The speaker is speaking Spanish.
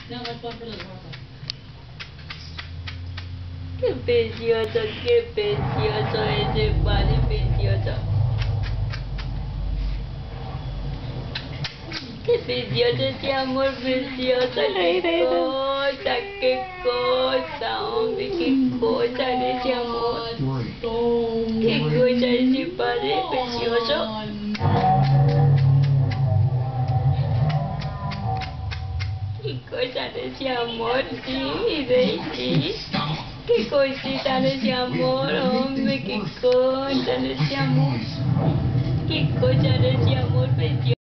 Qué precioso ese padre, precioso. Qué precioso ese amor, precioso. Qué cosa, hombre, qué cosa de ese amor. Qué cosa ese padre, precioso. Qué cosa de ese amor, sí, sí. Qué cosita de ese amor, hombre, qué cosa de ese amor. Qué cosa de ese amor precioso.